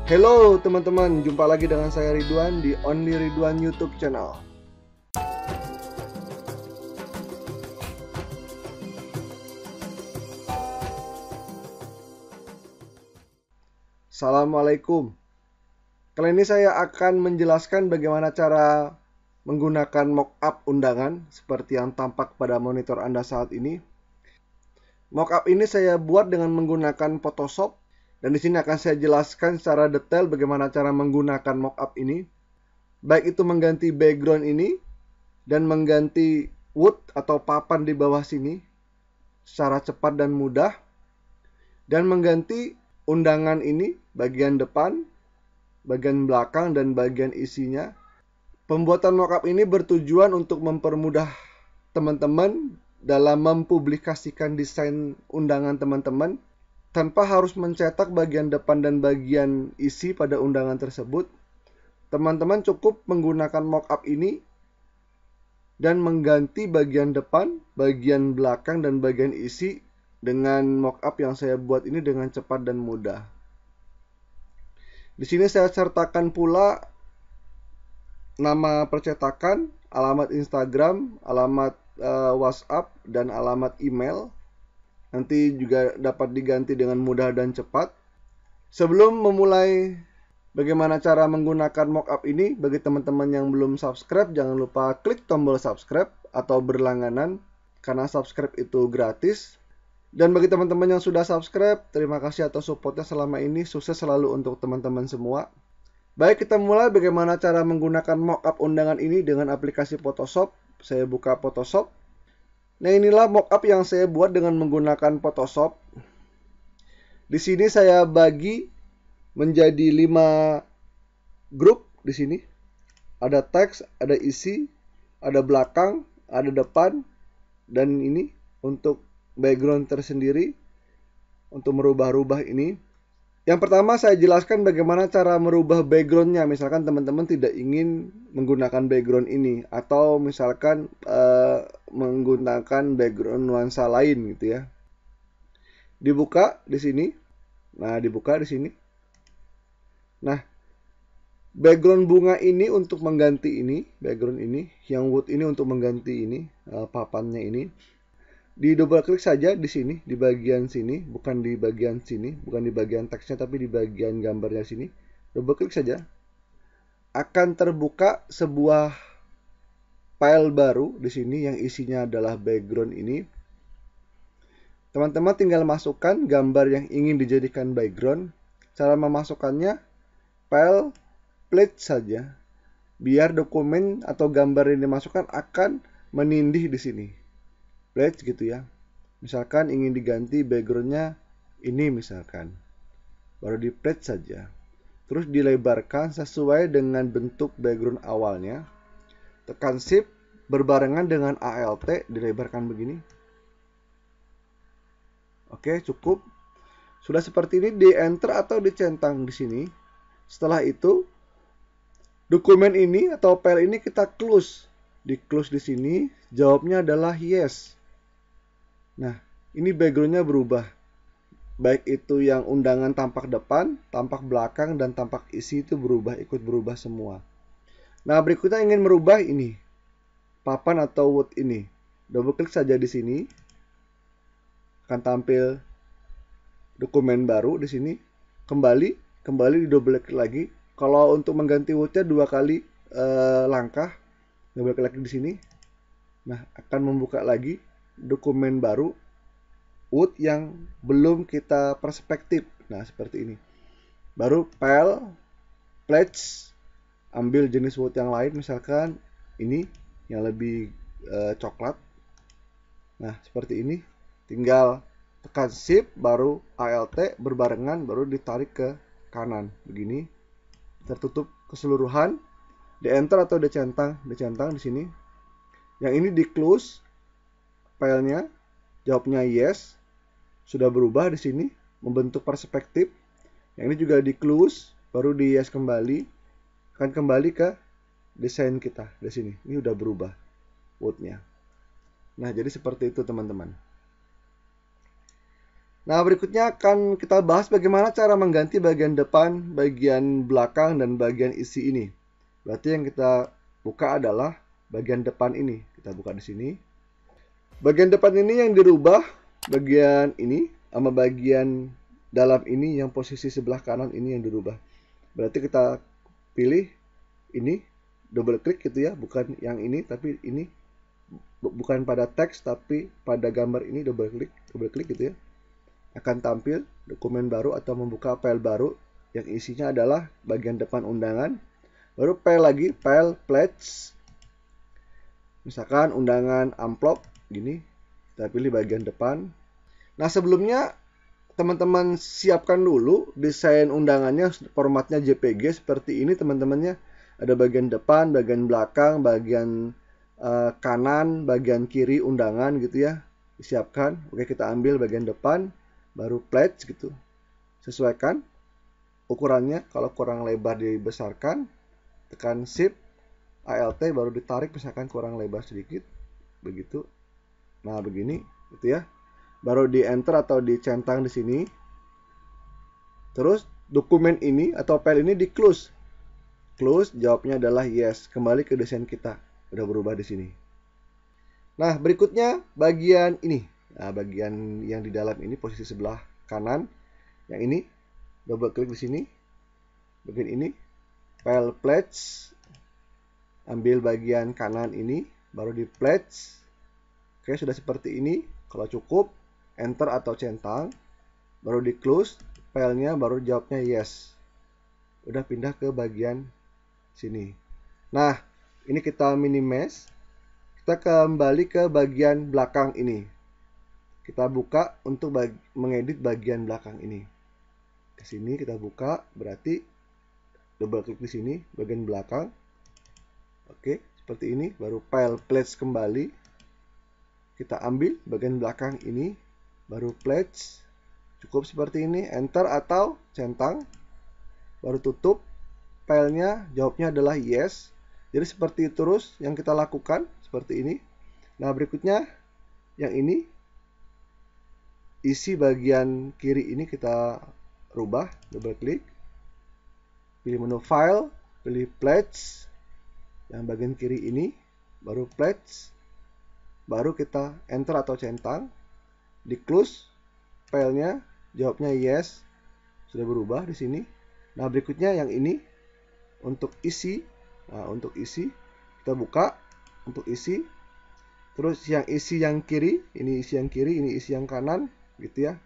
Halo teman-teman, jumpa lagi dengan saya Ridwan di Only Ridwan YouTube channel. Assalamualaikum. Kali ini saya akan menjelaskan bagaimana cara menggunakan mockup undangan seperti yang tampak pada monitor Anda saat ini. Mockup ini saya buat dengan menggunakan Photoshop. Dan di sini akan saya jelaskan secara detail bagaimana cara menggunakan mockup ini. Baik itu mengganti background ini dan mengganti wood atau papan di bawah sini secara cepat dan mudah. Dan mengganti undangan ini bagian depan, bagian belakang, dan bagian isinya. Pembuatan mockup ini bertujuan untuk mempermudah teman-teman dalam mempublikasikan desain undangan teman-teman tanpa harus mencetak bagian depan dan bagian isi pada undangan tersebut. Teman-teman cukup menggunakan mockup ini dan mengganti bagian depan, bagian belakang, dan bagian isi dengan mockup yang saya buat ini dengan cepat dan mudah. Di sini saya sertakan pula nama percetakan, alamat Instagram, alamat WhatsApp, dan alamat email. Nanti juga dapat diganti dengan mudah dan cepat. Sebelum memulai bagaimana cara menggunakan mockup ini, bagi teman-teman yang belum subscribe, jangan lupa klik tombol subscribe atau berlangganan, karena subscribe itu gratis. Dan bagi teman-teman yang sudah subscribe, terima kasih atas supportnya selama ini. Sukses selalu untuk teman-teman semua. Baik, kita mulai bagaimana cara menggunakan mockup undangan ini dengan aplikasi Photoshop. Saya buka Photoshop. Nah, inilah mockup yang saya buat dengan menggunakan Photoshop. Di sini saya bagi menjadi 5 grup di sini. Ada teks, ada isi, ada belakang, ada depan, dan ini untuk background tersendiri untuk merubah-rubah ini. Yang pertama saya jelaskan bagaimana cara merubah backgroundnya. Misalkan teman-teman tidak ingin menggunakan background ini, atau misalkan menggunakan background nuansa lain gitu ya. Dibuka di sini. Nah, dibuka di sini. Nah, background bunga ini untuk mengganti ini, background ini, yang wood ini untuk mengganti ini, papannya ini. Di double klik saja di sini, di bagian sini, bukan di bagian sini, bukan di bagian teksnya, tapi di bagian gambarnya sini. Double klik saja. Akan terbuka sebuah file baru di sini yang isinya adalah background ini. Teman-teman tinggal masukkan gambar yang ingin dijadikan background. Cara memasukkannya, file plate saja. Biar dokumen atau gambar yang dimasukkan akan menindih di sini. Plate gitu ya. Misalkan ingin diganti backgroundnya ini misalkan. Baru di plate saja. Terus dilebarkan sesuai dengan bentuk background awalnya. Tekan shift berbarengan dengan ALT, dilebarkan begini. Oke, cukup. Sudah seperti ini, di enter atau dicentang di sini. Setelah itu, dokumen ini atau file ini kita close. Di close di sini, jawabnya adalah yes. Nah, ini backgroundnya berubah. Baik itu yang undangan tampak depan, tampak belakang, dan tampak isi itu berubah, ikut berubah semua. Nah, berikutnya ingin merubah ini, papan atau wood ini. Double klik saja di sini. Akan tampil dokumen baru di sini. Kembali di double klik lagi. Kalau untuk mengganti woodnya 2 kali langkah. Double klik lagi di sini. Nah, akan membuka lagi dokumen baru wood yang belum kita perspektif. Nah, seperti ini. Baru file, pledge, ambil jenis wood yang lain, misalkan ini yang lebih coklat. Nah, seperti ini. Tinggal tekan shift, baru ALT berbarengan, baru ditarik ke kanan. Begini. Tertutup keseluruhan. Di enter atau dicentang di sini. Yang ini di close filenya, jawabnya yes, sudah berubah di sini, membentuk perspektif. Yang ini juga di close, baru di yes kembali, akan kembali ke desain kita di sini. Ini udah berubah woodnya. Nah, jadi seperti itu teman-teman. Nah, berikutnya akan kita bahas bagaimana cara mengganti bagian depan, bagian belakang, dan bagian isi ini. Berarti yang kita buka adalah bagian depan ini. Kita buka di sini. Bagian depan ini yang dirubah, bagian ini sama bagian dalam ini yang posisi sebelah kanan ini yang dirubah. Berarti kita pilih ini, double klik gitu ya, bukan yang ini tapi ini, bukan pada teks tapi pada gambar ini, double klik gitu ya. Akan tampil dokumen baru atau membuka file baru yang isinya adalah bagian depan undangan. Baru file lagi, file pledge. Misalkan undangan amplop gini, kita pilih bagian depan. Nah, sebelumnya teman-teman siapkan dulu desain undangannya, formatnya JPG seperti ini teman-temannya. Ada bagian depan, bagian belakang, bagian kanan, bagian kiri undangan gitu ya. Disiapkan. Oke, kita ambil bagian depan, baru pledge gitu. Sesuaikan ukurannya, kalau kurang lebar dibesarkan, tekan shift ALT baru ditarik, misalkan kurang lebar sedikit begitu. Nah, begini gitu ya. Baru di enter atau dicentang di sini. Terus dokumen ini atau file ini di close. Close, jawabnya adalah yes. Kembali ke desain kita. Udah berubah di sini. Nah, berikutnya bagian ini. Nah, bagian yang di dalam ini posisi sebelah kanan. Yang ini double klik di sini. Bagian ini file pledge. Ambil bagian kanan ini, baru di pledge. Oke, sudah seperti ini. Kalau cukup, enter atau centang, baru di close, filenya baru jawabnya yes. Udah pindah ke bagian sini. Nah, ini kita minimize. Kita kembali ke bagian belakang ini. Kita buka untuk mengedit bagian belakang ini. Ke sini kita buka, berarti double klik di sini, bagian belakang. Oke, seperti ini. Baru file pledge kembali. Kita ambil bagian belakang ini, baru pledge. Cukup seperti ini, enter atau centang. Baru tutup. Filenya jawabnya adalah yes. Jadi seperti itu terus yang kita lakukan, seperti ini. Nah, berikutnya yang ini, isi bagian kiri ini kita rubah, double klik. Pilih menu file, pilih pledge. Yang bagian kiri ini, baru pledge. Baru kita enter atau centang, di close, filenya jawabnya yes, sudah berubah di sini. Nah, berikutnya yang ini untuk isi. Nah, untuk isi kita buka untuk isi. Terus yang isi yang kiri, ini isi yang kiri, ini isi yang kanan, gitu ya.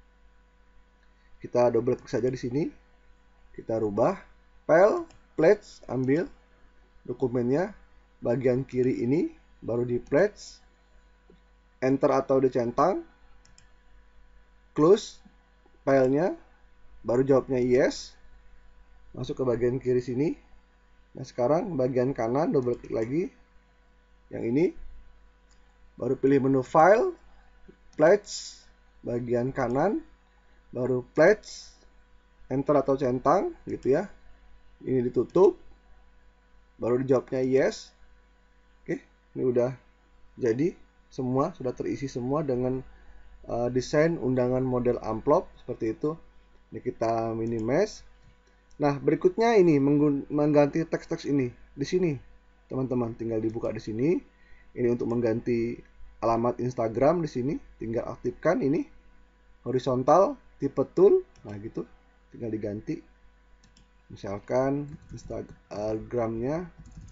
Kita double klik saja di sini. Kita rubah file pledge, ambil dokumennya bagian kiri ini, baru di pledge. Enter atau dicentang, close filenya, baru jawabnya yes, masuk ke bagian kiri sini. Nah, sekarang bagian kanan double klik lagi, yang ini, baru pilih menu file, pledge, bagian kanan, baru pledge, enter atau centang, gitu ya. Ini ditutup, baru dijawabnya yes. Oke, ini udah jadi. Semua sudah terisi semua dengan desain undangan model amplop seperti itu. Ini kita minimize. Nah, berikutnya ini mengganti teks-teks ini di sini, teman-teman. Tinggal dibuka di sini. Ini untuk mengganti alamat Instagram di sini. Tinggal aktifkan ini horizontal tipe tool. Nah, gitu. Tinggal diganti. Misalkan Instagramnya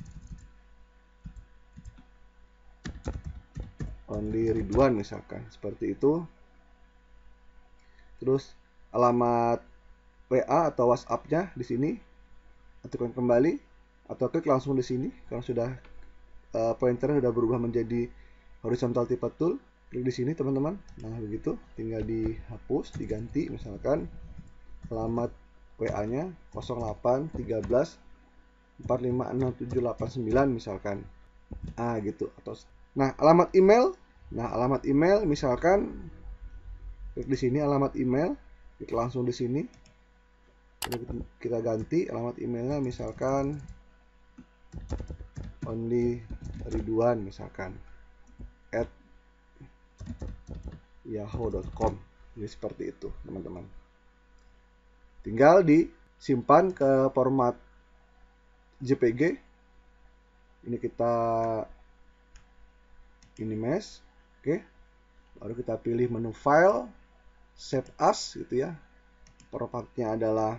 Only Ridwan misalkan, seperti itu. Terus alamat WA atau WhatsApp-nya di sini aktifkan kembali atau klik langsung di sini karena sudah pointernya sudah berubah menjadi horizontal tipe tool. Klik di sini teman-teman. Nah, begitu, tinggal dihapus, diganti misalkan alamat WA-nya 0813 456789 misalkan. Ah, gitu. Atau nah, alamat email. Nah, alamat email misalkan klik di sini alamat email, klik langsung di sini. Kita ganti alamat emailnya misalkan Only Ridwan misalkan @yahoo.com. Jadi seperti itu teman-teman. Tinggal disimpan ke format JPG. Ini kita mesh. Oke. Baru kita pilih menu file, save as gitu ya. Formatnya adalah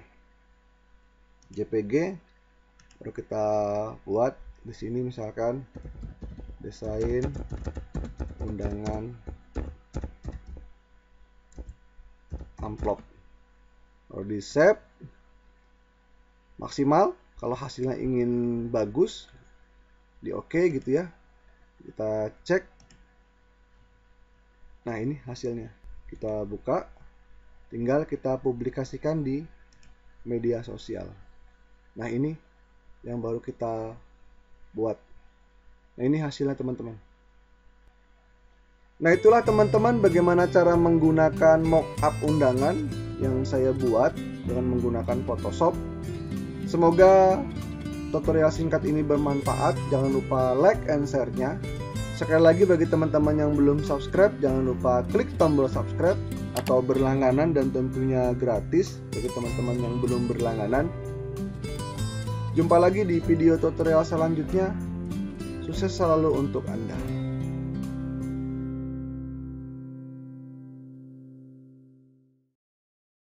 JPG. Baru kita buat di sini misalkan desain undangan amplop. Baru di save. Maksimal kalau hasilnya ingin bagus, di oke gitu ya. Kita cek. Nah, ini hasilnya. Kita buka. Tinggal kita publikasikan di media sosial. Nah, ini yang baru kita buat. Nah, ini hasilnya teman-teman. Nah, itulah teman-teman bagaimana cara menggunakan mockup undangan yang saya buat dengan menggunakan Photoshop. Semoga tutorial singkat ini bermanfaat. Jangan lupa like and share-nya. Sekali lagi bagi teman-teman yang belum subscribe, jangan lupa klik tombol subscribe atau berlangganan, dan tentunya gratis bagi teman-teman yang belum berlangganan. Jumpa lagi di video tutorial selanjutnya. Sukses selalu untuk Anda.